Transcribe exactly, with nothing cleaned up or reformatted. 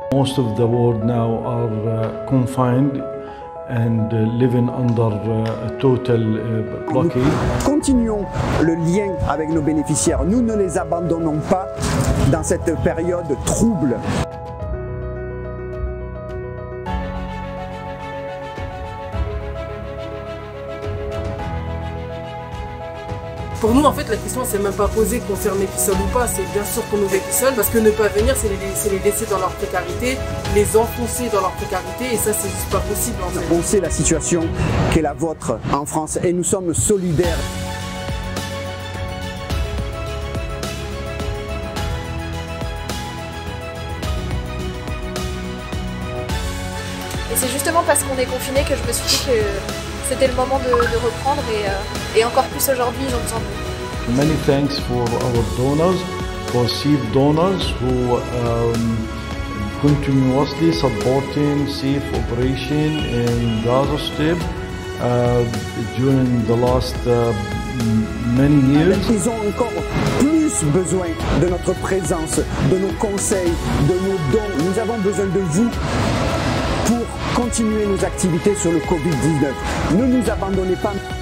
Most of the world now are uh, confined and uh, living under uh, a total uh, blockade. Continuons le lien avec nos bénéficiaires. Nous ne les abandonnons pas dans cette période trouble. Pour nous, en fait, la question s'est même pas posée qu'on s'est remis seul ou pas. C'est bien sûr qu'on nous vécu seul, parce que ne pas venir, c'est les, les laisser dans leur précarité, les enfoncer dans leur précarité, et ça, c'est juste pas possible. En fait. On sait la situation qu'est la vôtre en France, et nous sommes solidaires. Et c'est justement parce qu'on est confiné que je me suis dit que c'était le moment de, de reprendre et, euh, et encore plus aujourd'hui, ils ont besoin de nous. Many thanks for our donors, for S I V donors who um, continuously supporting safe operation in Gaza Strip uh, during the last uh, many years. Ils ont encore plus besoin de notre présence, de nos conseils, de nos dons. Nous avons besoin de vous pour continuer nos activités sur le Covid dix-neuf. Ne nous abandonnez pas.